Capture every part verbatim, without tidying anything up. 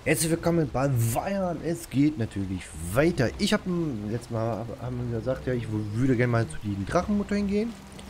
Herzlich willkommen bei Weiern. Es geht natürlich weiter. Ich habe letztes Mal hab- haben wir gesagt, ja, ich würde gerne mal zu den Drachenmutter hingehen.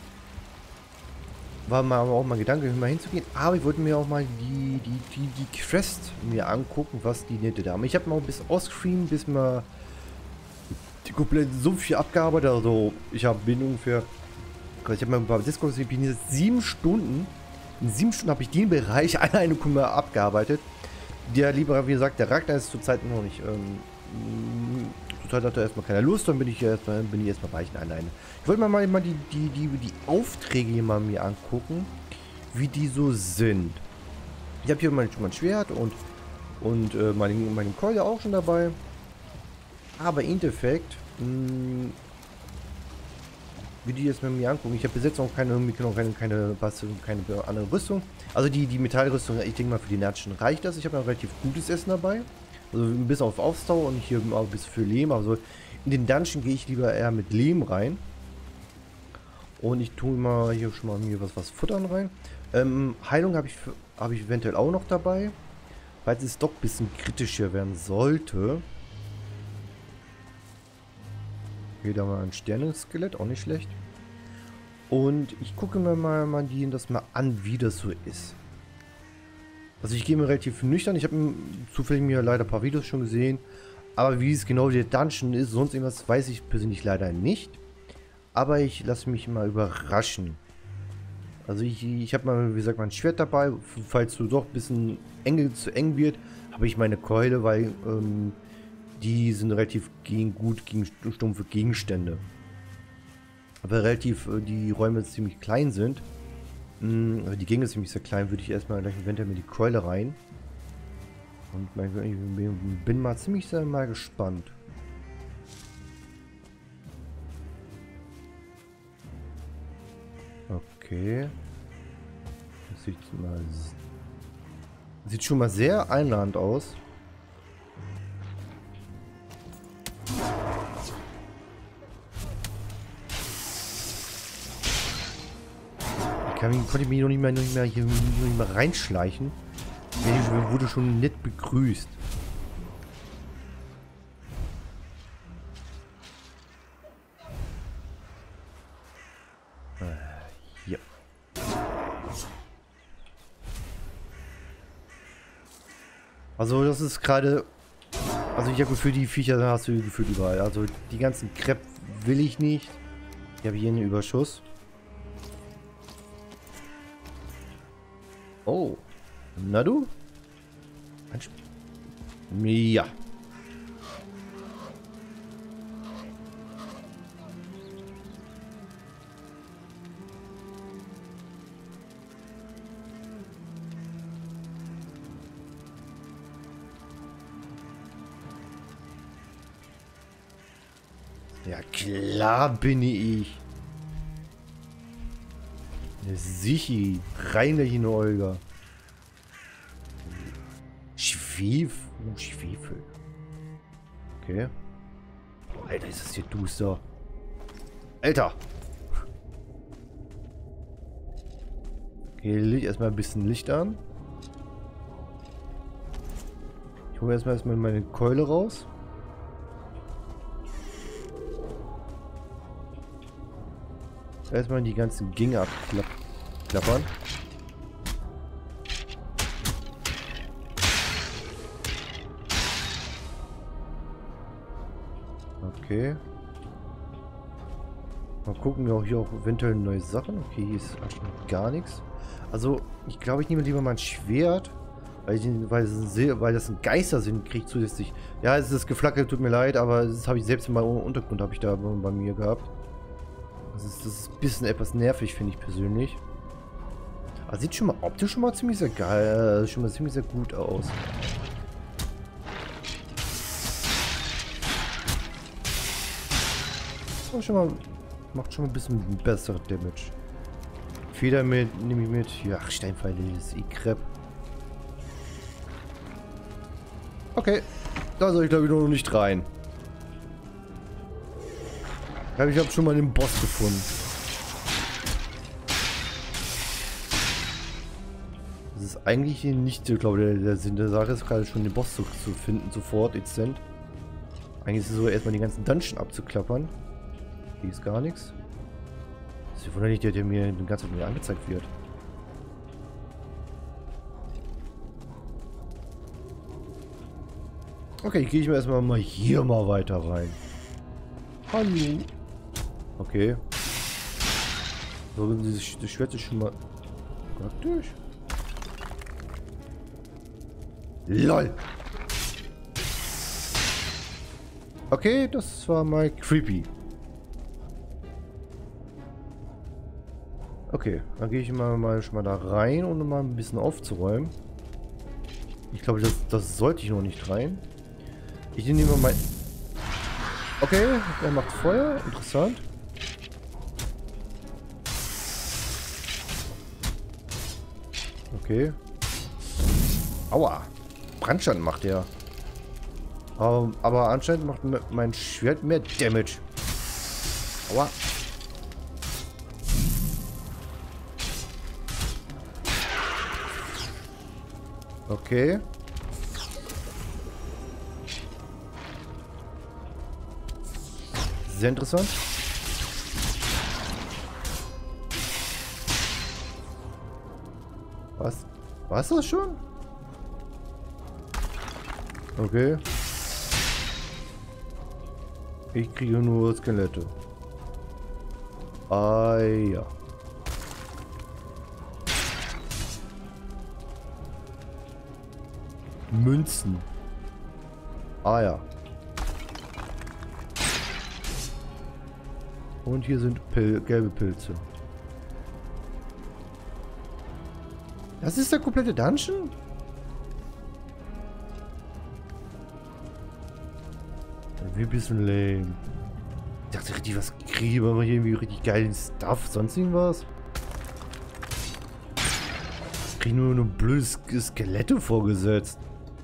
War mal aber auch mal Gedanke, mal hinzugehen. Aber ich wollte mir auch mal die, die, die, die Quest mir angucken, was die nette da haben. Ich habe mal bis Offscreen, bis mal die komplette Sumpf hier abgearbeitet. Also ich habe bin ungefähr, ich habe mal ein paar Discord gesehen, ich bin jetzt sieben Stunden. In sieben Stunden habe ich den Bereich alleine abgearbeitet. Der lieber, wie gesagt, der Ragnar ist zurzeit noch nicht. Ähm, zurzeit hat er erstmal keine Lust, dann bin ich erstmal bin ich erstmal weichen alleine. Ich wollte mir mal, mal die, die, die, die Aufträge hier mal mir angucken, wie die so sind. Ich habe hier mein, mein Schwert und, und äh, meine, meine Keule auch schon dabei. Aber im Endeffekt, mh, wie die jetzt mit mir angucken. Ich habe bis jetzt noch keine, keine, keine, keine andere Rüstung. Also die, die Metallrüstung, ich denke mal für die Nerdischen reicht das. Ich habe noch relativ gutes Essen dabei. Also bis auf Ausdauer und hier auch bis für Lehm. Also in den Dungeon gehe ich lieber eher mit Lehm rein. Und ich tue immer hier schon mal mir was, was Futtern rein. Ähm, Heilung habe ich, hab ich eventuell auch noch dabei. Falls es doch ein bisschen kritischer werden sollte. Okay, da mal ein Sternenskelett, auch nicht schlecht. Und ich gucke mir mal, mal die, das mal an, wie das so ist. Also ich gehe mir relativ nüchtern. Ich habe zufällig mir leider ein paar Videos schon gesehen. Aber wie es genau der Dungeon ist, sonst irgendwas, weiß ich persönlich leider nicht. Aber ich lasse mich mal überraschen. Also ich, ich habe mal, wie gesagt, mein Schwert dabei. Falls du doch ein bisschen eng, zu eng wird, habe ich meine Keule, weil ähm, die sind relativ gegen, gut gegen stumpfe Gegenstände. Aber relativ äh, die Räume ziemlich klein sind. Mh, die Gegner ziemlich sehr klein, würde ich erstmal gleich eventuell mit die Keule rein. Und mein, ich bin mal ziemlich sehr mal gespannt. Okay. Das sieht mal sieht schon mal sehr einladend aus. Ich kann, konnte ich mich noch nicht mehr, noch nicht mehr, hier, noch nicht mehr reinschleichen. Ich wurde schon nett begrüßt. Äh, hier. Also das ist gerade... Also ich habe gefühlt, die Viecher hast du gefühlt überall. Also die ganzen Crepe will ich nicht. Ich habe hier einen Überschuss. Oh. Na du? Ja. Ja, klar bin ich. Eine Sichi. Rein gleich in Olga. Schwefel. Oh, Schwefel. Okay. Oh, Alter, ist das hier duster. Alter. Okay, Licht, erstmal ein bisschen Licht an. Ich hole erstmal erstmal meine Keule raus. Erstmal die ganzen Gänge abklappern. Okay. Mal gucken, auch hier auch eventuell neue Sachen. Okay, hier ist anscheinend gar nichts. Also, ich glaube, ich nehme lieber mein Schwert. Weil, ich, weil, es ein, weil das ein Geister sind, kriege ich zusätzlich. Ja, es ist geflackert, tut mir leid, aber das habe ich selbst in meinem Untergrund habe ich da bei mir gehabt. Das ist, das ist ein bisschen etwas nervig, finde ich persönlich. Aber sieht schon mal optisch schon mal ziemlich sehr geil, äh, schon mal ziemlich sehr gut aus. Das schon mal, macht schon mal ein bisschen bessere Damage. Feder mit, nehme ich mit. Ja, Steinpfeile, das ist eh Crepe. Okay, da soll ich glaube ich noch nicht rein. Ich habe schon mal den Boss gefunden. Das ist eigentlich nicht, ich glaube, der, der Sinn der Sache ist gerade schon den Boss zu, zu finden, sofort, instant. Eigentlich ist es so, erstmal die ganzen Dungeon abzuklappern. Hier ist gar nichts. Das ist ja wunderlich, der, der mir den ganzen Tag mir angezeigt wird. Okay, gehe ich mir erstmal mal hier mal weiter rein. Hallo. Okay. So, dieses das Schwert ist schon mal praktisch. LOL. Okay, das war mal creepy. Okay, dann gehe ich mal, mal schon mal da rein, um mal ein bisschen aufzuräumen. Ich glaube, das, das sollte ich noch nicht rein. Ich nehme mal mein... Okay, er macht Feuer. Interessant. Okay. Aua. Brandschaden macht er. Aber, aber anscheinend macht mein Schwert mehr Damage. Aua. Okay. Sehr interessant. Was? War's das schon? Okay. Ich kriege nur Skelette. Ah ja. Münzen. Ah ja. Und hier sind Pil- gelbe Pilze. Das ist der komplette Dungeon? Wie ein bisschen lame. Ich dachte richtig, was kriege ich aber hier irgendwie richtig geilen Stuff, sonst irgendwas. Ich kriege nur eine blöde Skelette vorgesetzt.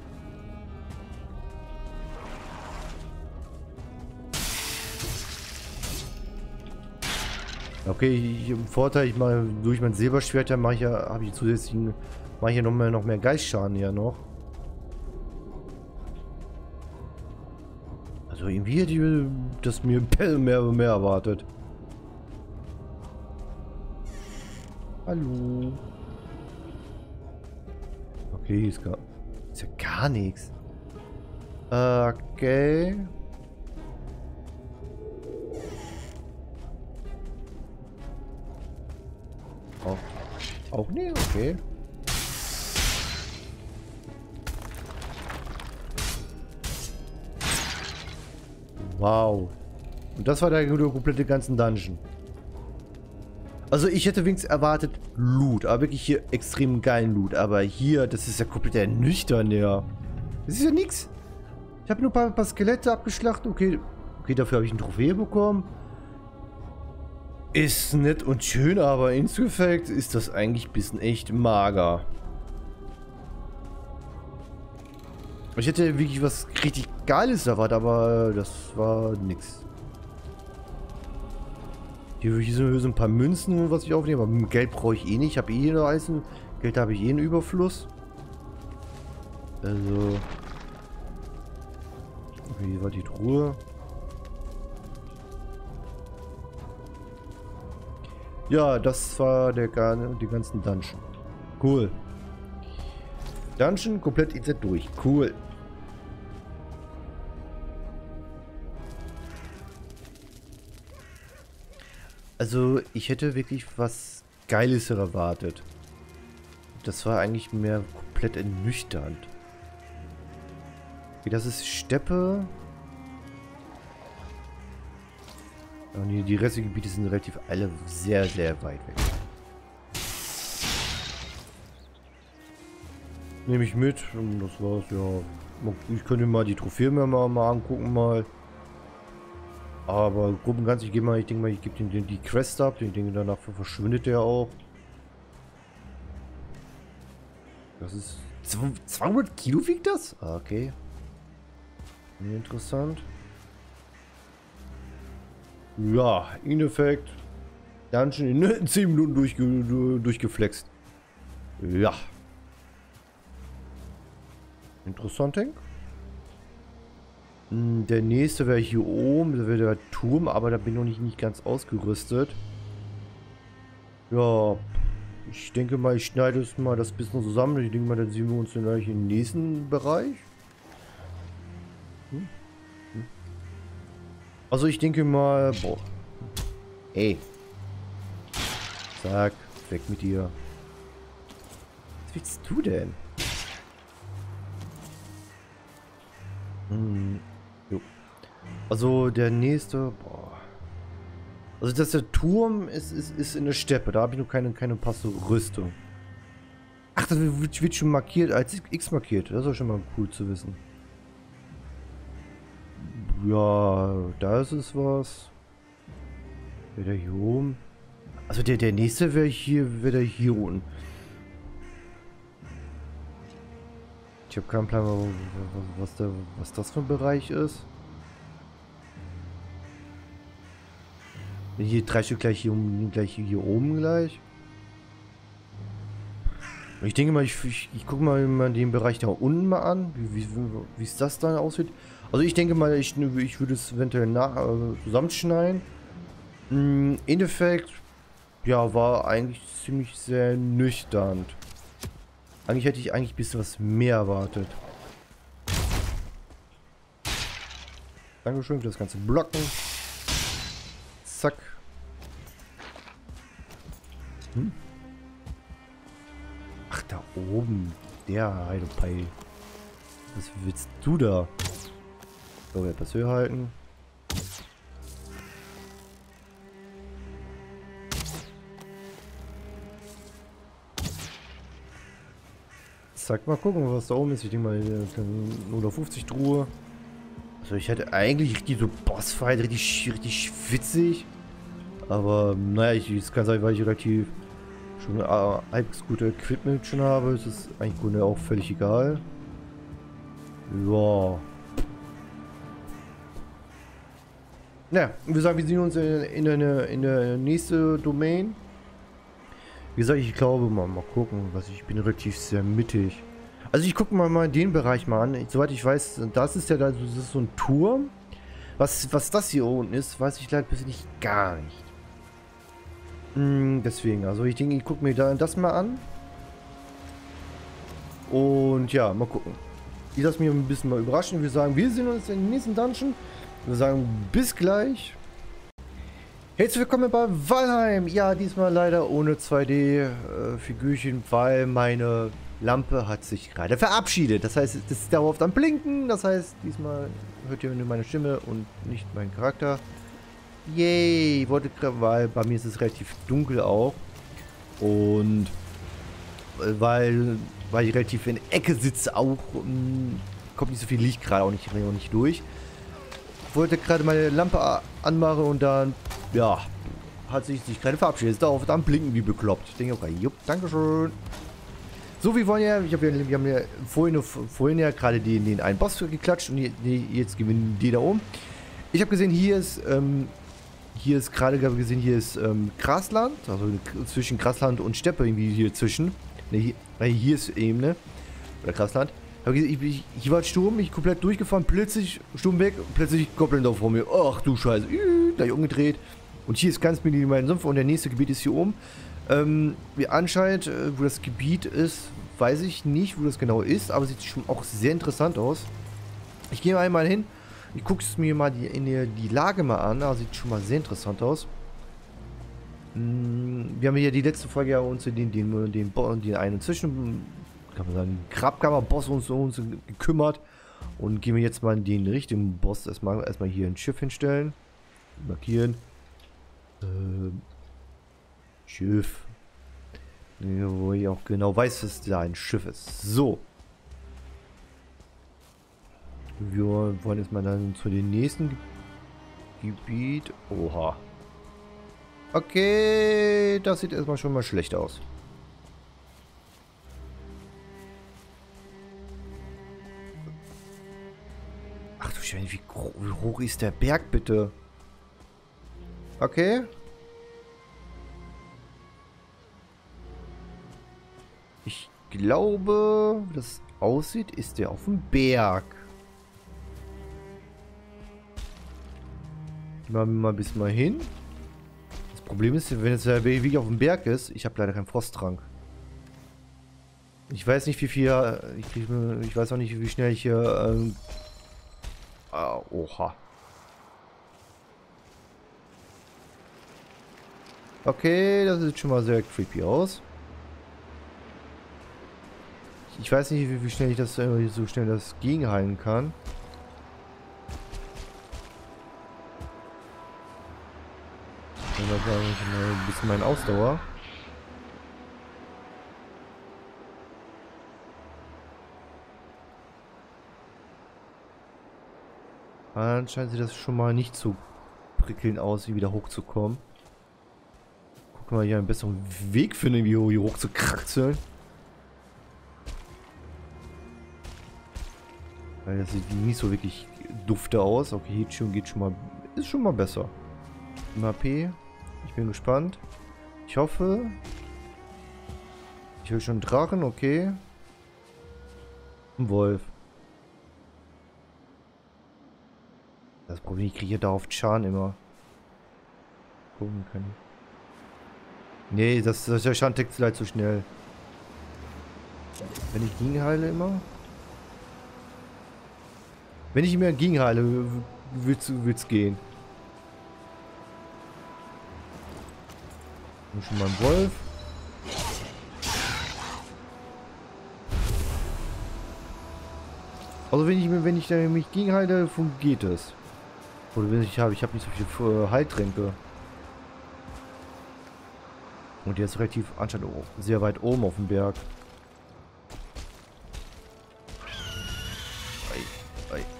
Okay, ich, im Vorteil, ich mache durch mein Silberschwert, da mache ich ja, habe ich zusätzlichen, mache ich ja noch mehr, noch mehr Geistschaden ja noch. Also irgendwie hätte ich das mir mehr und mehr erwartet. Hallo. Okay, ist gar, ist ja gar nichts. Okay. Auch, auch nicht? Okay. Wow. Und das war der komplette ganzen Dungeon. Also ich hätte wenigstens erwartet Loot, aber wirklich hier extrem geilen Loot. Aber hier, das ist ja komplett ernüchternd, ja. Das ist ja nix. Ich habe nur ein paar, ein paar Skelette abgeschlachtet. Okay, okay, dafür habe ich eine Trophäe bekommen. Ist nett und schön, aber insgesamt ist das eigentlich ein bisschen echt mager. Ich hätte wirklich was richtig Geiles erwartet, aber das war nix. Hier sind so ein paar Münzen, was ich aufnehme, aber Geld brauche ich eh nicht. Ich habe eh eine Eisen. Geld habe ich eh einen Überfluss. Also. Okay, hier war die Truhe. Ja, das war der die ganzen Dungeon. Cool. Dungeon komplett jetzt durch. Cool. Also, ich hätte wirklich was Geiles erwartet. Das war eigentlich mehr komplett ernüchternd. Okay, das ist Steppe. Und die, die restlichen Gebiete sind relativ alle sehr, sehr weit weg. Nehme ich mit und das war's, ja. Ich könnte mal die Trophäe mir mal, mal angucken mal. Aber grob und ganz, ich gehe mal, ich denke mal, ich gebe den die Quest ab. Ich denke, danach verschwindet der auch. Das ist zweihundert Kilo wiegt das? Ah, okay. Interessant. Ja, in Effekt. Dungeon in zehn Minuten durchge durchgeflext. Ja. Interessant, Ding. Der nächste wäre hier oben, da wäre der Turm, aber da bin ich noch nicht, nicht ganz ausgerüstet. Ja, ich denke mal, ich schneide es mal das bisschen zusammen. Ich denke mal, dann sehen wir uns dann gleich im nächsten Bereich. Hm? Hm. Also ich denke mal, boah. Ey. Zack, weg mit dir. Was willst du denn? Hm. Jo. Also der nächste, boah. Also dass der Turm ist, ist, ist in der Steppe. Da habe ich noch keine, keine passende Rüstung. Ach, das wird, wird schon markiert, als X markiert. Das ist auch schon mal cool zu wissen. Ja, da ist es was. Wäre der hier oben? Also der, der nächste wäre hier, wäre der hier unten. Ich habe keinen Plan, was, was, der, was das für ein Bereich ist. Hier drei Stück gleich hier, gleich hier oben gleich. Ich denke mal, ich, ich, ich gucke mal, mal den Bereich da unten mal an, wie, wie, wie es das dann aussieht. Also ich denke mal, ich, ich würde es eventuell nach, äh, zusammenschneiden. Im Endeffekt, ja, war eigentlich ziemlich sehr nüchtern. Eigentlich hätte ich eigentlich ein bisschen was mehr erwartet. Dankeschön für das ganze Blocken. Zack. Hm? Ach, da oben. Der Heidepai. Was willst du da? So, etwas höher halten. Zack, mal gucken, was da oben ist. Ich denke mal, null fünfzig Truhe. Also ich hätte eigentlich richtig so Bossfight, richtig, richtig witzig. Aber naja, ich, es kann sein, weil ich relativ schon äh, halbwegs gute Equipment schon habe. Es ist eigentlich im Grunde auch völlig egal. Ja. Naja, wir sagen, wir sehen uns in, in, der, in der nächsten Domain. Wie gesagt, ich glaube, mal, mal gucken, was ich bin relativ sehr mittig. Also ich gucke mal, mal den Bereich mal an. Soweit ich weiß, das ist ja da, das ist so ein Turm. Was, was das hier unten ist, weiß ich leider persönlich gar nicht. Hm, deswegen, also ich denke, ich gucke mir da das mal an. Und ja, mal gucken. Ich lasse mich ein bisschen mal überraschen. Wir sagen, wir sehen uns im nächsten Dungeon. Wir sagen, bis gleich. Herzlich willkommen bei Valheim. Ja, diesmal leider ohne zwei D-Figürchen, äh, weil meine Lampe hat sich gerade verabschiedet. Das heißt, es ist dauerhaft am Blinken. Das heißt, diesmal hört ihr nur meine Stimme und nicht meinen Charakter. Yay, wollte gerade, weil bei mir ist es relativ dunkel auch. Und weil, weil ich relativ in der Ecke sitze auch, mh, kommt nicht so viel Licht gerade auch nicht, auch nicht durch. Wollte gerade meine Lampe anmachen und dann, ja, hat sich, sich gerade verabschiedet. Ist dauerhaft am Blinken wie bekloppt. Ich denke, okay, jupp, dankeschön. So, wir wollen ja, ich hab ja, wir haben ja vorhin, vorhin ja gerade den, den einen Boss geklatscht und die, jetzt gewinnen die da oben. Ich habe gesehen, hier ist, ähm, hier ist gerade gesehen, hier ist ähm, Grasland, also zwischen Grasland und Steppe irgendwie hier zwischen. Ne, hier, hier ist Ebene, oder Grasland. Ich, ich, ich war Sturm, ich komplett durchgefahren, plötzlich Sturm weg, plötzlich Goblin da vor mir. Ach du Scheiße, gleich umgedreht. Und hier ist ganz minimal Sumpf und der nächste Gebiet ist hier oben. Ähm, wie anscheinend, äh, wo das Gebiet ist, weiß ich nicht, wo das genau ist, aber sieht schon auch sehr interessant aus. Ich gehe einmal hin, ich gucke es mir mal die, in die, die Lage mal an, also sieht schon mal sehr interessant aus. Hm, wir haben hier die letzte Folge ja uns den, den, den, den, den einen zwischen, kann man sagen, Grabkammer-Boss uns, uns gekümmert. Und gehen wir jetzt mal in den richtigen Boss erstmal, erstmal hier ein Schiff hinstellen. Markieren. Ähm, Schiff. Wo ich auch genau weiß, dass da ein Schiff ist. So. Wir wollen jetzt mal dann zu dem nächsten Gebiet. Oha. Okay, das sieht erstmal schon mal schlecht aus. Ach du Scheiße, wie, wie hoch ist der Berg bitte? Okay. Ich glaube, wie das aussieht, ist der auf dem Berg. Machen wir mal ein bisschen mal hin. Das Problem ist, wenn es ja wirklich auf dem Berg ist, ich habe leider keinen Frosttrank. Ich weiß nicht, wie viel... Ich, krieg, ich weiß auch nicht, wie schnell ich hier... Ähm, ah, oha. Okay, das sieht schon mal sehr creepy aus. Ich weiß nicht, wie, wie schnell ich das äh, so schnell das gegenhalten kann. Und dann sage ich mal ein bisschen meine Ausdauer. Anscheinend sieht das schon mal nicht so prickelnd aus, wie wieder hochzukommen. Gucken wir mal, hier einen besseren Weg finden, wie hier hoch zu kraxeln. Weil das sieht nicht so wirklich dufte aus. Okay, geht schon, geht schon mal. Ist schon mal besser. M H P. Ich bin gespannt. Ich hoffe. Ich höre schon Drachen, okay. Ein Wolf. Das Problem, ich kriege da auf Chan immer. Gucken kann ich. Nee, das, das der Chan tickt vielleicht zu schnell. Wenn ich gegenheile immer. Wenn ich mir gegenheile, wird's, wird's gehen. Und schon mal ein Wolf. Also wenn ich mir, wenn ich da mich gegenhalte, geht es. Oder wenn ich habe, ich habe nicht so viel Heiltränke. Und der ist relativ anscheinend sehr weit oben auf dem Berg. Ei, ei.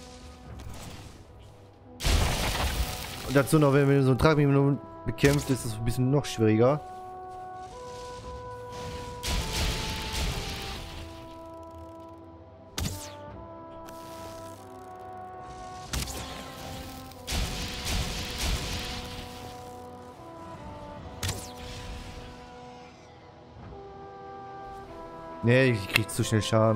Und dazu noch, wenn man so ein Tragminimum bekämpft, ist es ein bisschen noch schwieriger. Nee, ich krieg zu schnell Schaden.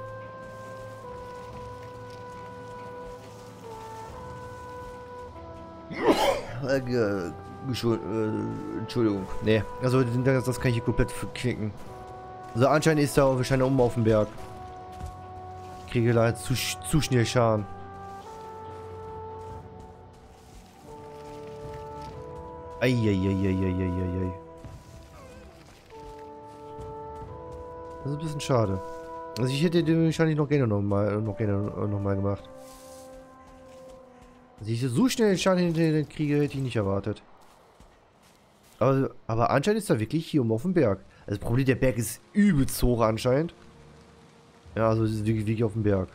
Äh, äh, Entschuldigung. Nee, also das, das kann ich hier komplett knicken. Also anscheinend ist da wahrscheinlich oben auf dem Berg. Ich kriege leider zu, zu schnell Schaden. Eieieiei. Das ist ein bisschen schade. Also ich hätte den wahrscheinlich noch gerne noch mal, noch gerne noch mal gemacht. Dass ich so schnell den Schaden hinter den kriege, hätte ich nicht erwartet. Aber, aber anscheinend ist er wirklich hier oben auf dem Berg. Also das Problem, der Berg ist übelst hoch anscheinend. Ja, also es ist wirklich, wirklich auf dem Berg.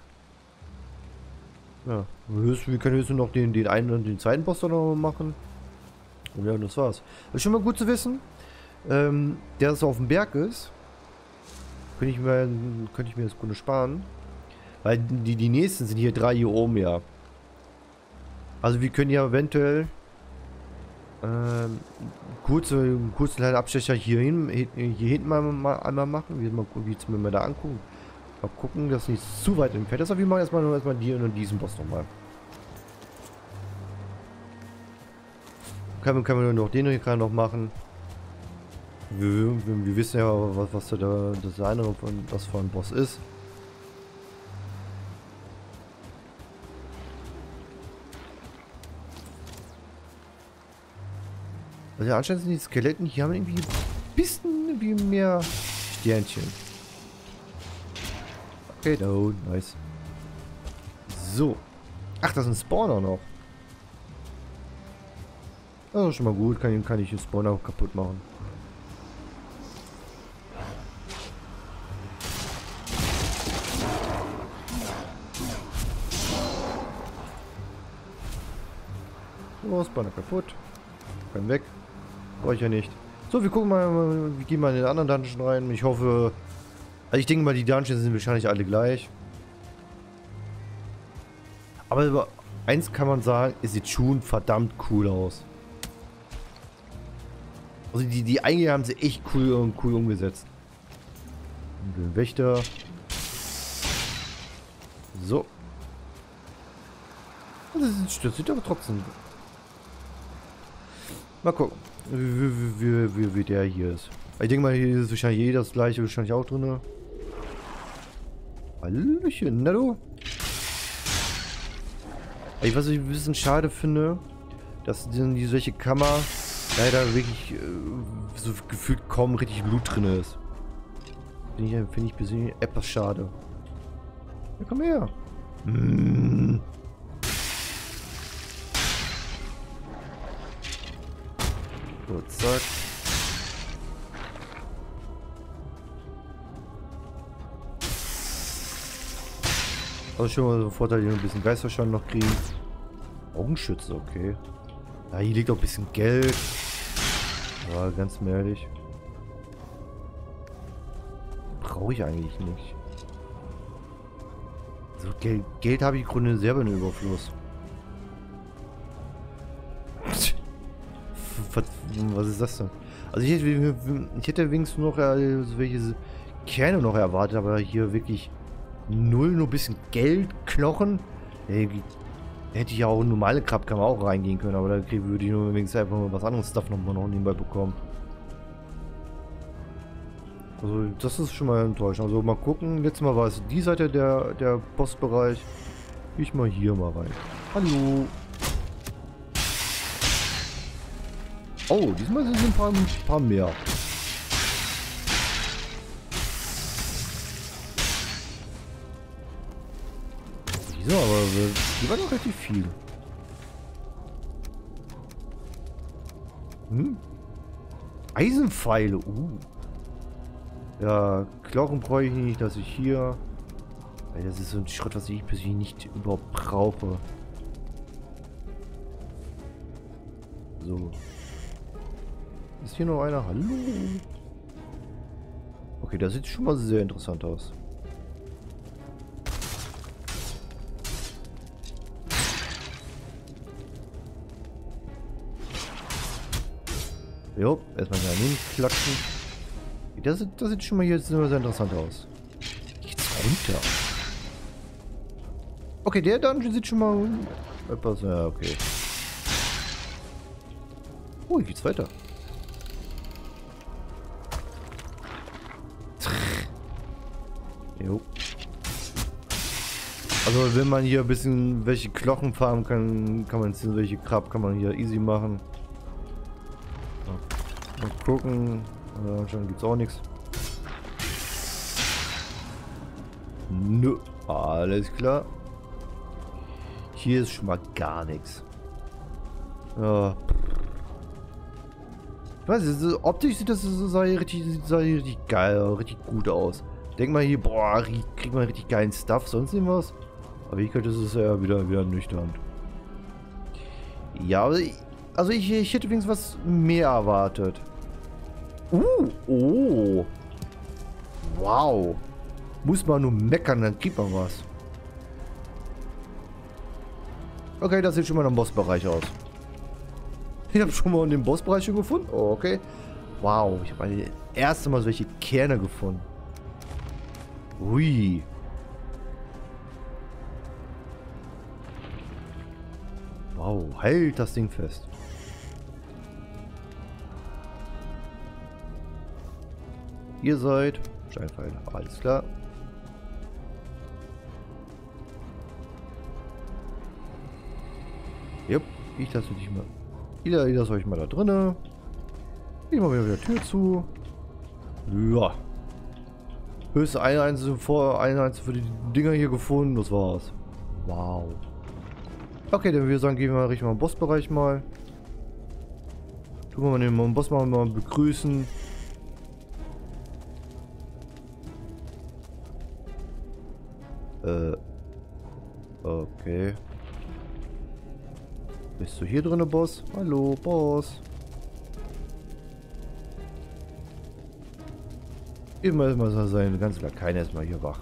Ja, wir können höchstens noch den, den einen und den zweiten Boss noch machen. Und ja, das war's. Das ist schon mal gut zu wissen, ähm, der das auf dem Berg ist. Könnte ich mir, könnte ich mir das Kunde sparen. Weil die, die nächsten sind hier drei hier oben, ja. Also wir können ja eventuell ähm, kurze, kurze kleine Abstecher hier, hin, hier hinten mal, mal einmal machen. Wir mal, wie wir mal da angucken. Mal gucken, dass nicht zu weit entfernt ist. Aber wir machen erstmal nur erstmal die und diesen Boss nochmal. Können, können wir nur noch den hier gerade noch machen. Wir, wir, wir wissen ja, was, was da das eine von was für ein Boss ist. Also ja, anscheinend sind die Skeletten hier haben irgendwie ein bisschen wie mehr Sternchen. Okay, no, nice. So. Ach, das ist ein Spawner noch. Das ist schon mal gut, kann, kann ich den Spawner kaputt machen. So, Spawner kaputt. Kann weg. Brauche ich ja nicht. So, wir gucken mal, wir gehen mal in den anderen Dungeon rein. Ich hoffe, also ich denke mal, die Dungeons sind wahrscheinlich alle gleich. Aber über eins kann man sagen, es sieht schon verdammt cool aus. Also die, die Eingänge haben sie echt cool, cool umgesetzt. Den Wächter. So. Das, ist, das sieht aber trotzdem. Mal gucken, wie, wie, wie, wie der hier ist. Ich denke mal, hier ist wahrscheinlich eh das gleiche, wahrscheinlich auch drin. Hallöchen, na du? Ich, was ich ein bisschen schade finde, dass in die solche Kammer leider wirklich äh, so gefühlt kaum richtig Blut drin ist. Finde ich, find ich persönlich etwas schade. Ja, komm her. Mm. So, zack. Also schon mal so ein Vorteil, hier ein bisschen Geisterschaden noch kriegen. Augenschütze, okay. Ja, hier liegt auch ein bisschen Geld. Ja, ganz ehrlich. Brauche ich eigentlich nicht. So, Geld, Geld habe ich im Grunde selber in Überfluss. Was, was ist das denn? Also ich hätte, ich hätte wenigstens noch äh, welche Kerne noch erwartet, aber hier wirklich null, nur ein bisschen Geld, Knochen. Hey, hätte ich ja auch normale Grabkammer auch reingehen können, aber da würde ich nur wenigstens einfach mal was anderes Stuff noch, noch nebenbei bekommen. Also das ist schon mal enttäuschend. Also mal gucken. Letztes Mal war es die Seite der, der Bossbereich. Gehe ich mal hier mal rein. Hallo. Oh, diesmal sind es ein paar, ein paar mehr. Die sind aber, die waren doch relativ viel. Hm? Eisenpfeile, uh. Ja, Knochen brauche ich nicht, dass ich hier... Das ist so ein Schrott, was ich persönlich nicht überhaupt brauche. So. Ist hier noch einer? Hallo? Okay, das sieht schon mal sehr interessant aus. Jo, erstmal daneben klatschen. Das sieht, das sieht schon mal hier sehr interessant aus. Geht's runter? Okay, der Dungeon sieht schon mal etwas. Ja, okay. Oh, hier geht's weiter. Jo. Also wenn man hier ein bisschen welche Knochen farmen kann, kann man ziehen, welche Krab kann man hier easy machen. Mal gucken. Äh, schon gibt's auch nichts. Nö, alles klar. Hier ist schon mal gar nichts. Ja. Ich weiß nicht, optisch sieht das sah hier richtig, sah hier richtig geil, richtig gut aus. Denk mal hier, boah, kriegt man richtig geilen Stuff, sonst irgendwas. Aber ich könnte es ja wieder, wieder nüchtern. Ja, also ich, ich hätte wenigstens was mehr erwartet. Uh, oh. Wow. Muss man nur meckern, dann kriegt man was. Okay, das sieht schon mal im Bossbereich aus. Ich habe schon mal in den Bossbereich schon gefunden. Oh, okay. Wow, ich habe das erste Mal solche Kerne gefunden. Ui. Wow, hält das Ding fest. Ihr seid Steinpfeil, alles klar. Jupp, ich lasse dich mal. Ich lasse euch mal da drinnen. Ich mache wieder, wieder Tür zu. Ja. Höchste eine einzelne vor eine einzelne für die Dinger hier gefunden. Das war's. Wow. Okay, dann würde ich sagen, gehen wir Richtung mal Bossbereich mal. Tun wir mal den Boss mal, mal begrüßen. Äh. Okay. Bist du hier drin, Boss? Hallo, Boss. Immer immer sein ganz klar, keiner ist mal hier wach.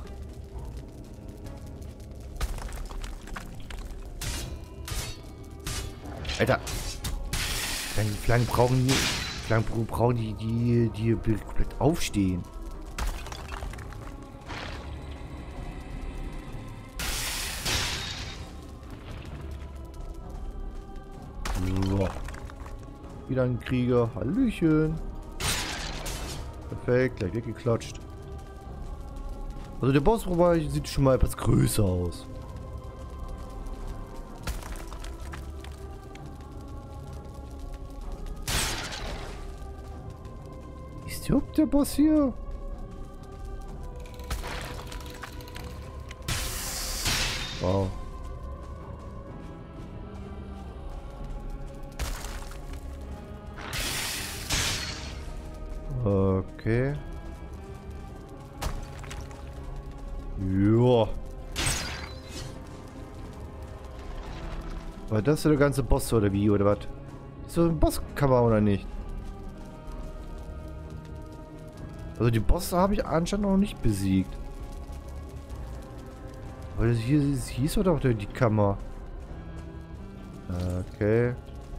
Alter. Flaggen, Flaggen brauchen die. Flaggen brauchen die, die, die komplett aufstehen. So. Wieder ein Krieger. Hallöchen. Perfekt, gleich weggeklatscht. Also der Bossroboter sieht schon mal etwas größer aus. Ist überhaupt der Boss hier? Wow. Okay. Joa. War das so der ganze Boss oder wie, oder was? Ist so ein Bosskammer oder nicht? Also die Bosse habe ich anscheinend noch nicht besiegt. Aber das hier das hieß doch die Kammer. Okay.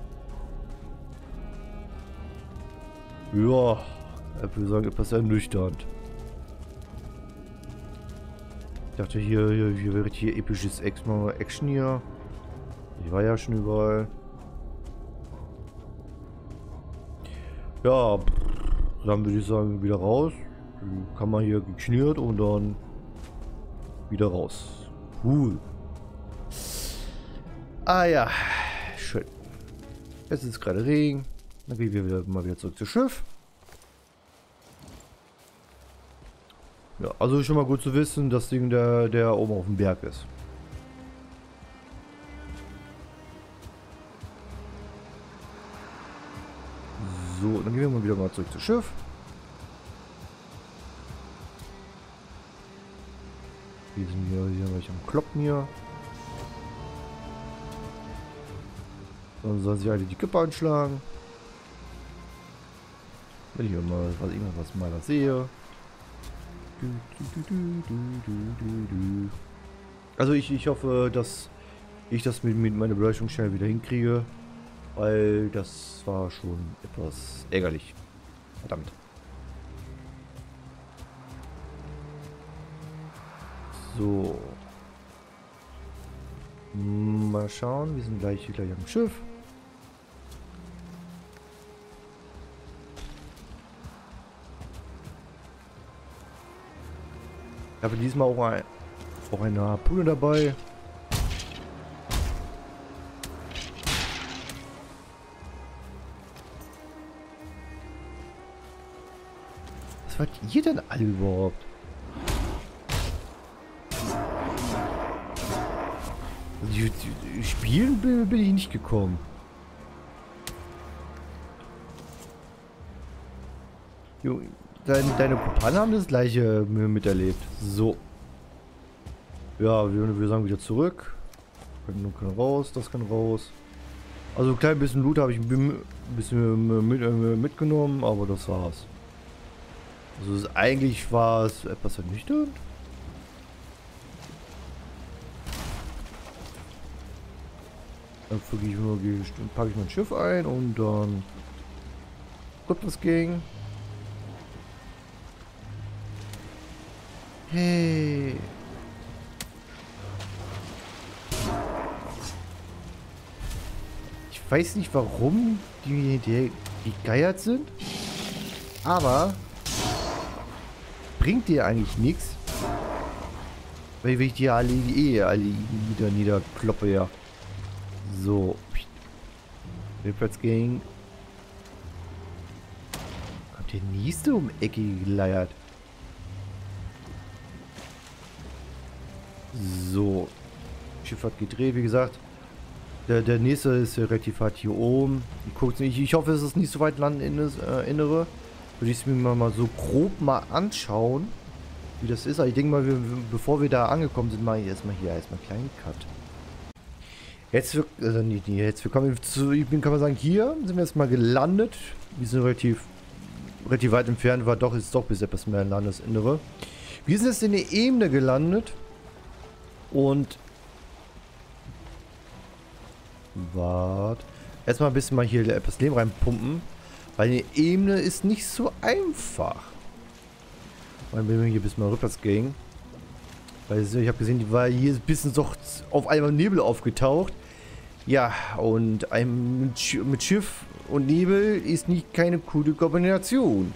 Ja, ich würde sagen, etwas ernüchternd. Ich dachte, hier, hier, hier wäre hier episches Action hier. Ich war ja schon überall. Ja, dann würde ich sagen, wieder raus. Die Kammer hier geknirrt und dann wieder raus. Cool. Ah ja, schön. Jetzt ist gerade Regen. Dann gehen wir wieder, mal wieder zurück zum Schiff. Ja, also schon mal gut zu wissen, das Ding, der, der oben auf dem Berg ist. So, dann gehen wir mal wieder mal zurück zum Schiff. Wir sind hier, hier gleich am Kloppen hier. Dann sollen sich alle die Kippe anschlagen. Wenn ich mal was irgendwas mal was sehe. Also ich, ich hoffe, dass ich das mit, mit meiner Beleuchtung schnell wieder hinkriege. Weil das war schon etwas ärgerlich. Verdammt. So. Mal schauen, wir sind gleich, gleich am Schiff. Ich habe diesmal auch, ein, auch eine Harpune dabei. Was wollt ihr denn alle überhaupt? Die, die, spielen bin, bin ich nicht gekommen. Jo, deine, deine Kumpanen haben das gleiche miterlebt. So. Ja, wir, wir sagen wieder zurück. Können, können raus, das kann raus. Also ein klein bisschen Loot habe ich ein bisschen mit, äh, mitgenommen, aber das war's. Also es, eigentlich war es etwas ernüchternd. Dann ich, packe ich mein Schiff ein und dann kommt das ging. Hey. Ich weiß nicht, warum die, die, die geiert sind, aber bringt dir eigentlich nichts, weil ich die alle eh alle nieder niederkloppe, ja. So. Rückwärts ging. Kommt der nächste um Ecke geleiert. So. Schiff hat gedreht, wie gesagt. Der, der nächste ist relativ weit hier oben. Ich, guck's nicht. Ich hoffe, es ist nicht so weit Landesinnere. Äh, Würde ich es mir mal, mal so grob mal anschauen, wie das ist. Aber ich denke mal, wir, bevor wir da angekommen sind, mache ich erstmal hier erstmal einen kleinen Cut. Jetzt, also nicht, jetzt wir kommen zu, ich bin, kann man sagen, hier sind wir jetzt mal gelandet. Wir sind relativ, relativ weit entfernt, war doch, ist doch bis etwas mehr Landesinnere. Wir sind jetzt in der Ebene gelandet. Und wart. Erstmal ein bisschen mal hier etwas Leben reinpumpen. Weil die Ebene ist nicht so einfach. Weil wir hier ein bisschen mal rückwärts gehen. Weil ich habe gesehen, die war hier ein bisschen so auf einmal Nebel aufgetaucht. Ja, und ein mit, Sch mit Schiff und Nebel ist nicht keine coole Kombination.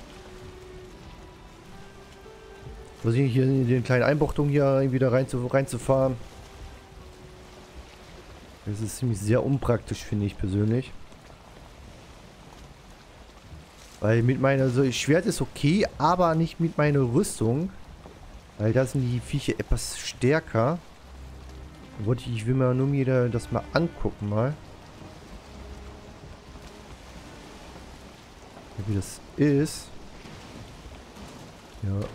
Versuche ich hier in den kleinen Einbuchtungen hier wieder rein zu, reinzufahren. Das ist ziemlich sehr unpraktisch, finde ich persönlich. Weil mit meiner, also Schwert ist okay, aber nicht mit meiner Rüstung. Weil da sind die Viecher etwas stärker. Wollte ich, ich will mir nur wieder das mal angucken mal. Wie das ist. Ja.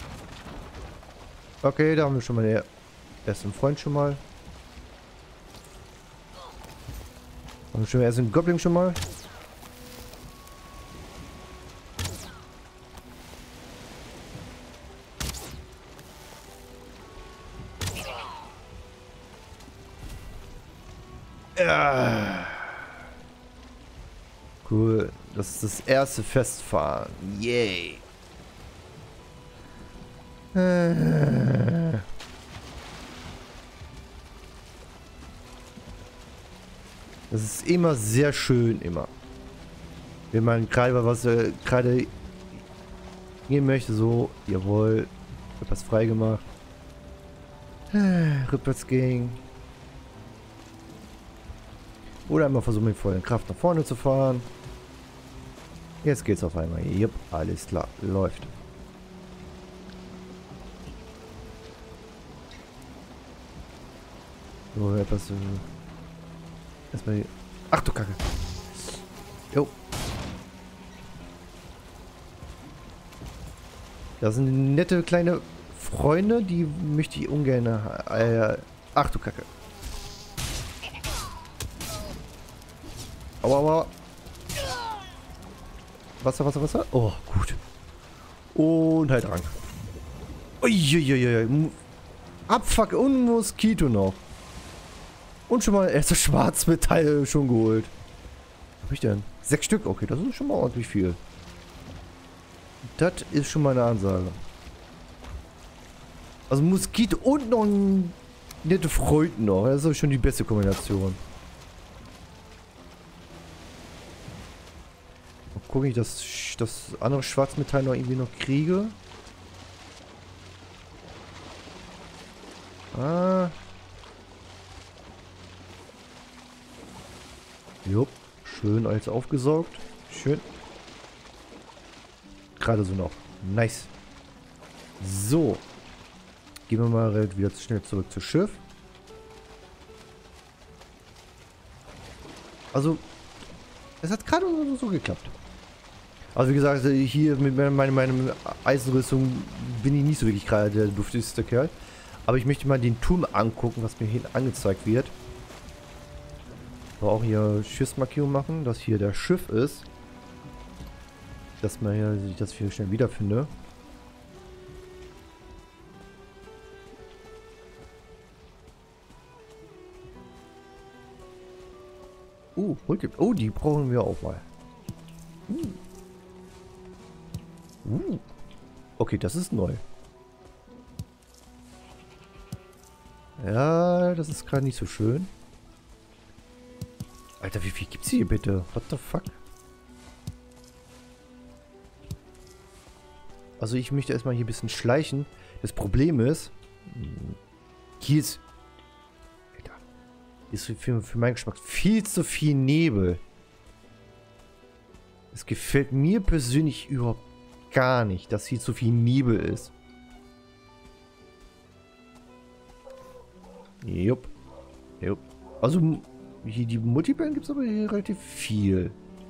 Okay, da haben wir schon mal den ersten Freund schon mal. Haben wir schon den ersten Goblin schon mal. Ja. Cool. Das ist das erste Festfahren. Yay. Äh. Das ist immer sehr schön, immer. Wenn man gerade was äh, gerade gehen möchte, so, jawohl, etwas frei gemacht. Äh, rückwärts gehen. Oder einmal versuchen mit voller Kraft nach vorne zu fahren. Jetzt geht's auf einmal. Jupp, alles klar, läuft. So, etwas. Äh, erstmal. Ach du Kacke. Jo. Das sind nette kleine Freunde, die möchte ich ungern. Äh, ach du Kacke. Aua, aua. Wasser, Wasser, Wasser. Oh, gut. Und halt Rang. Uiuiui. Abfuck und Moskito noch. Und schon mal erste Schwarzmetall schon geholt. Was hab ich denn? Sechs Stück? Okay, das ist schon mal ordentlich viel. Das ist schon mal eine Ansage. Also Moskito und noch ein nette Freund noch. Das ist schon die beste Kombination. Mal gucken, ich das, das andere Schwarzmetall noch irgendwie noch kriege. Ah. Jupp. Schön alles aufgesaugt. Schön. Gerade so noch. Nice. So. Gehen wir mal wieder schnell zurück zu Schiff. Also, es hat gerade so, so geklappt. Also wie gesagt, hier mit meiner meine Eisenrüstung bin ich nicht so wirklich gerade der duftigste Kerl. Aber ich möchte mal den Turm angucken, was mir hier angezeigt wird. Aber auch hier Schiffsmarkierung machen, dass hier das Schiff ist. Dass man hier, dass ich das hier schnell wiederfinde. Uh, oh, die brauchen wir auch mal. Uh. Uh. Okay, das ist neu. Ja, das ist gerade nicht so schön. Alter, wie viel gibt's hier bitte? What the fuck? Also ich möchte erstmal hier ein bisschen schleichen. Das Problem ist, hier ist, Alter, hier ist für, für meinen Geschmack viel zu viel Nebel. Es gefällt mir persönlich überhaupt gar nicht, dass hier zu viel Nebel ist. Jupp. Jupp. Also hier die Multiband gibt es aber hier relativ viel.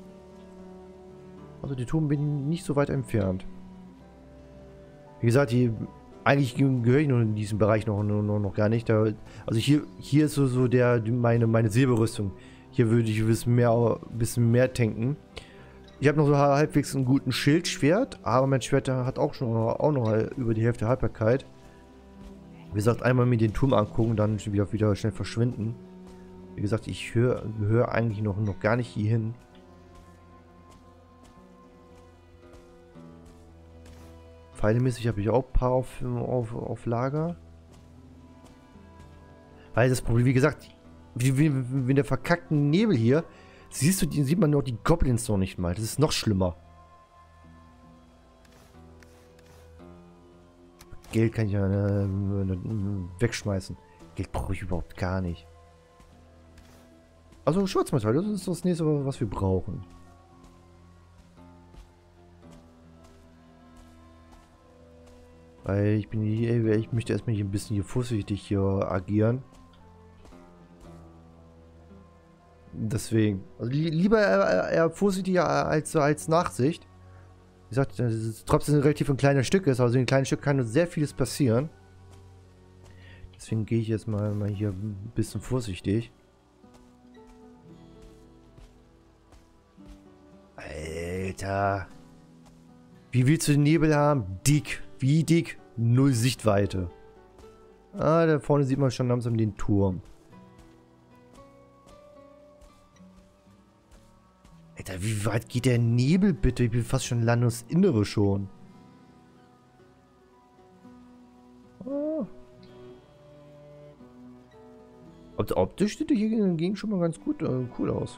Also die Turm bin nicht so weit entfernt. Wie gesagt, hier, eigentlich gehöre ich noch in diesem Bereich noch, noch, noch gar nicht. Da, also hier, hier ist so, so der, meine, meine Silberrüstung. Hier würde ich ein bisschen mehr, ein bisschen mehr tanken. Ich habe noch so halbwegs einen guten Schildschwert, aber mein Schwert hat auch schon auch noch über die Hälfte Haltbarkeit. Wie gesagt, einmal mir den Turm angucken, dann wieder, wieder schnell verschwinden. Wie gesagt, ich höre hör eigentlich noch, noch gar nicht hier hin. Pfeilemäßig habe ich auch ein paar auf, auf, auf Lager. Weil das Problem, wie gesagt, wie, wie, wie in der verkackten Nebel hier, siehst du, die, sieht man noch die Goblins noch nicht mal. Das ist noch schlimmer. Geld kann ich ja äh, wegschmeißen. Geld brauche ich überhaupt gar nicht. Also Schwarzmetall, das ist das nächste, was wir brauchen. Weil ich bin hier, ich möchte erstmal hier ein bisschen hier vorsichtig hier agieren. Deswegen. Also li lieber eher, eher vorsichtiger als, als Nachsicht. Wie gesagt, das ist trotzdem relativ ein kleiner Stück ist, also in einem kleinen Stück kann sehr vieles passieren. Deswegen gehe ich jetzt mal, mal hier ein bisschen vorsichtig. Alter. Wie willst du den Nebel haben? Dick. Wie dick? Null Sichtweite. Ah, da vorne sieht man schon langsam den Turm. Alter, wie weit geht der Nebel bitte? Ich bin fast schon Landesinnere schon. Oh. Optisch sieht hier hingegen schon mal ganz gut äh, cool aus.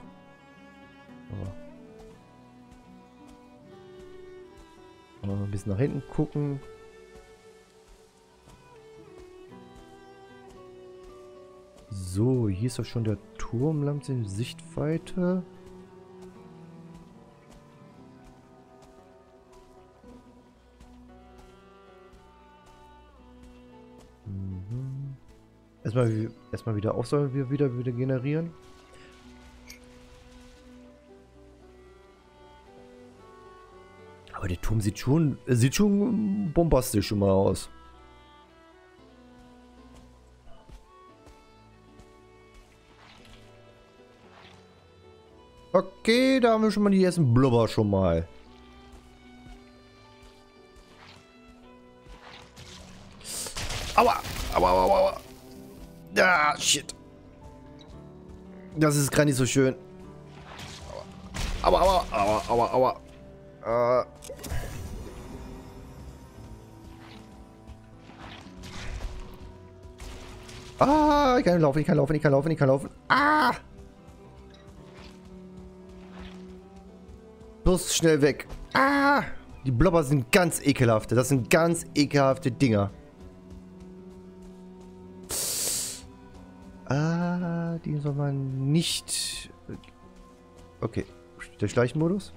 Aber mal ein bisschen nach hinten gucken. So, hier ist doch schon der Turm langsam in Sichtweite. Mhm. Erstmal, erstmal wieder auf, sollen wir wieder, wieder generieren. Aber der Turm sieht schon, sieht schon bombastisch schon mal aus. Okay, da haben wir schon mal die ersten Blubber schon mal. Aua! Aua, aua, aua! Ah, shit! Das ist gar nicht so schön. Aua, aua, aua, aua, aua. Äh. Ah, ich kann laufen, ich kann laufen, ich kann laufen, ich kann laufen. Ah! Bloß schnell weg. Ah! Die Blobber sind ganz ekelhafte. Das sind ganz ekelhafte Dinger. Ah, die soll man nicht... Okay. Der Schleichenmodus.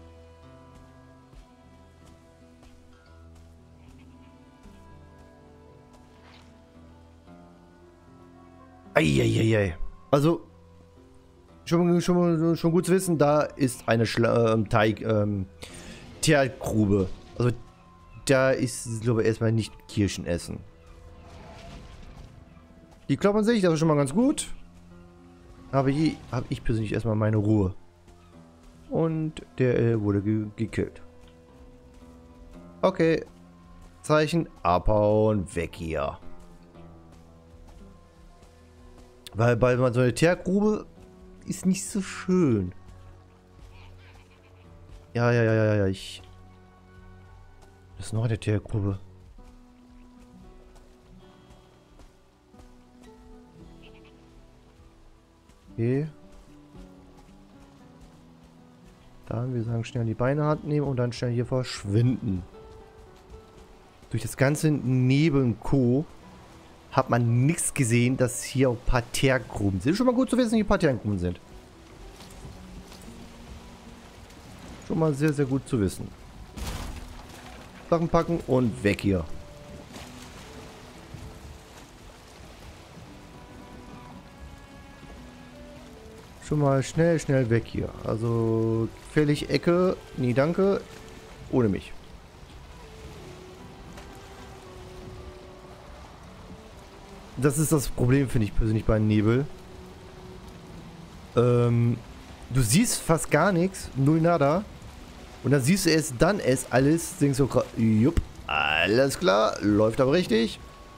Eieiei. Also, schon, schon, schon gut zu wissen, da ist eine Schla ähm, Teig, ähm, Teergrube. Also, da ist, glaube ich, erstmal nicht Kirschen essen. Die klappern sich, das ist schon mal ganz gut. Aber hier habe ich persönlich erstmal meine Ruhe. Und der äh, wurde ge gekillt. Okay. Zeichen abhauen, weg hier. Weil bei so einer Teergrube ist nicht so schön. Ja, ja, ja, ja, ja, ich... Das ist noch eine Teergrube. Okay. Dann, wir sagen, schnell die Beine Hand nehmen und dann schnell hier verschwinden. Durch das ganze Nebel und Co. hat man nichts gesehen, dass hier ein paar Teergruben sind. Schon mal gut zu wissen, wie ein paar Teergruben sind. Schon mal sehr, sehr gut zu wissen. Sachen packen und weg hier. Schon mal schnell, schnell weg hier. Also gefährlich Ecke. Nee, danke. Ohne mich. Das ist das Problem, finde ich persönlich bei Nebel. Ähm, du siehst fast gar nichts, null nada. Und dann siehst du es, dann es alles, denkst du, jupp, alles klar, läuft aber richtig.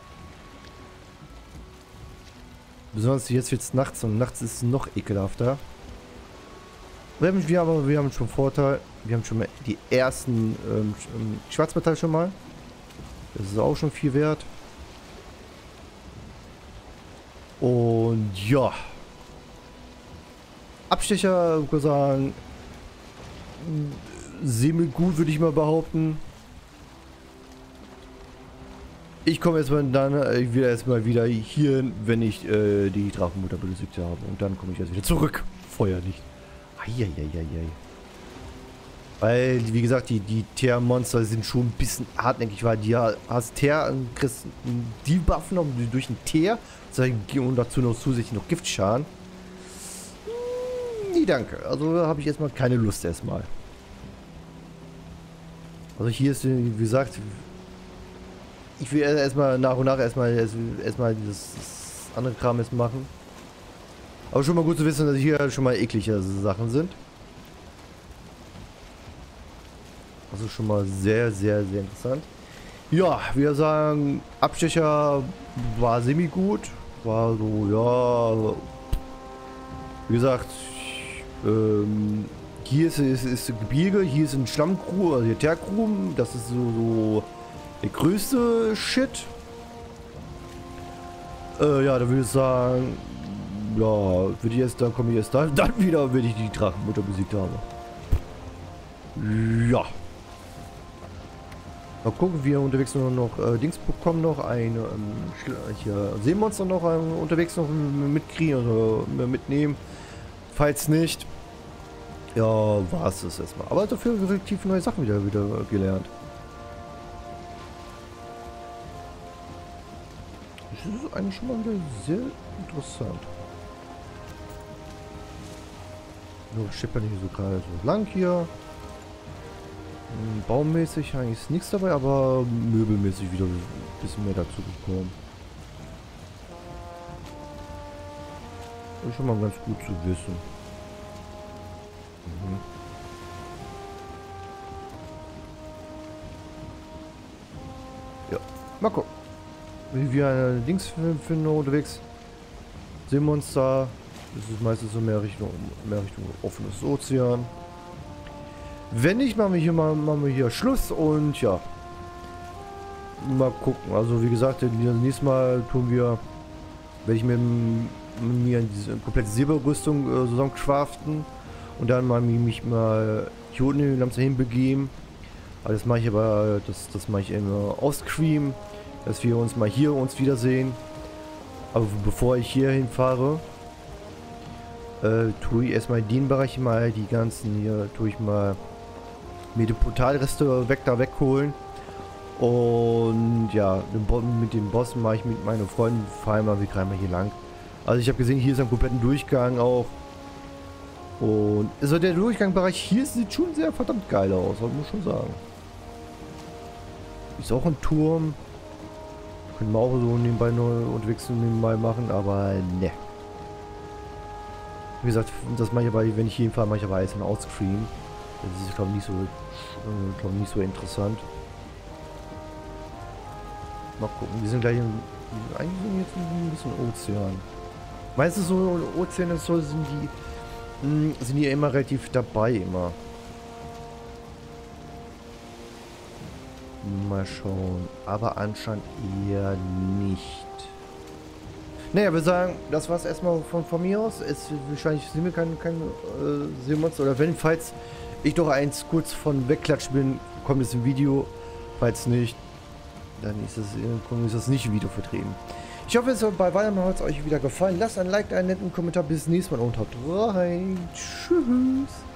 Besonders jetzt wird es nachts und nachts ist es noch ekelhafter. Wir haben, wir, aber wir haben schon Vorteil, wir haben schon mal die ersten ähm, Schwarzmetall schon mal. Das ist auch schon viel wert. Und ja, Abstecher, ich würde sagen, semi-gut, würde ich mal behaupten. Ich komme erstmal dann äh, wieder erstmal wieder hier, wenn ich äh, die Drachenmutter besiegt habe. Und dann komme ich erst wieder zurück. Feuer nicht. Eieieiei. Weil, wie gesagt, die, die Teer-Monster sind schon ein bisschen hartnäckig, weil die hast Teer, kriegst einen Debuff noch durch den Teer und dazu noch zusätzlich noch Giftschaden. Nee, danke. Also habe ich erstmal keine Lust erstmal. Also hier ist, wie gesagt, ich will erstmal nach und nach erstmal erstmal das, das andere Kram jetzt machen. Aber schon mal gut zu wissen, dass hier schon mal eklige Sachen sind. Also schon mal sehr, sehr, sehr interessant. Ja, wir sagen, Abstecher war semi-gut. War so, ja. Wie gesagt, ähm, hier ist, ist, ist Gebirge, hier ist ein Schlammgruben, also hier Teergruben. Das ist so, so der größte Shit. Äh, ja, da würde ich sagen, ja, würde ich erst, dann komme ich erst dann, dann wieder, wenn ich die Drachenmutter besiegt habe. Ja. Mal gucken, wir unterwegs nur noch äh, Dings bekommen noch ein ähm, hier Seemonster noch ähm, unterwegs noch mitkriegen oder also, mitnehmen. Falls nicht, ja, war es das erstmal. Aber dafür relativ neue Sachen wieder wieder gelernt. Das ist eigentlich schon mal wieder sehr interessant. Nur schippert nicht so gerade so lang hier. Baummäßig eigentlich ist nichts dabei, aber möbelmäßig wieder ein bisschen mehr dazu gekommen. Ist schon mal ganz gut zu wissen. Mhm. Ja, mal gucken. Wie wir eine Dings finden unterwegs. Seemonster. Das ist meistens so mehr Richtung, mehr Richtung offenes Ozean. Wenn nicht, machen wir hier mal machen wir hier Schluss und ja. Mal gucken. Also wie gesagt, das nächste Mal tun wir, werde ich mir, mir diese komplette Silberrüstung äh, zusammen craften und dann mal mich mal hier unten in Lamsa hinbegeben. Aber das mache ich aber, das, das mache ich immer off-stream, dass wir uns mal hier uns wiedersehen. Aber bevor ich hier hinfahre, äh, tue ich erstmal in den Bereich mal die ganzen hier, tue ich mal mir die Portalreste weg da wegholen. Und ja, mit dem Boss mache ich mit meinen Freunden, fahren wir mal hier lang. Also ich habe gesehen, hier ist ein kompletten Durchgang auch. Und also der Durchgangbereich hier sieht schon sehr verdammt geil aus, muss ich schon sagen. Ist auch ein Turm. Können wir auch so nebenbei neu unterwegs nebenbei machen, aber ne. Wie gesagt, das mache ich aber, wenn ich hier fahre, mache ich aber alles in Outscreen. Das ist, glaube ich, nicht so, äh, glaube nicht so interessant. Mal gucken, wir sind gleich im, eigentlich sind wir jetzt ein bisschen Ozean. Meistens so Ozeane so sind die, mh, sind die immer relativ dabei immer. Mal schauen, aber anscheinend eher nicht. Naja, wir sagen, das war's erstmal von, von mir aus. Es, wahrscheinlich sind wir kein, kein äh, Seemonster oder wenn, falls ich doch eins kurz von wegklatsch bin, kommt es im Video. Falls nicht, dann ist es, ist das nicht im Video vertreten. Ich hoffe, es bei Weihnachten hat es euch wieder gefallen. Lasst ein Like, einen netten Kommentar. Bis zum nächsten Mal und haut rein. Tschüss.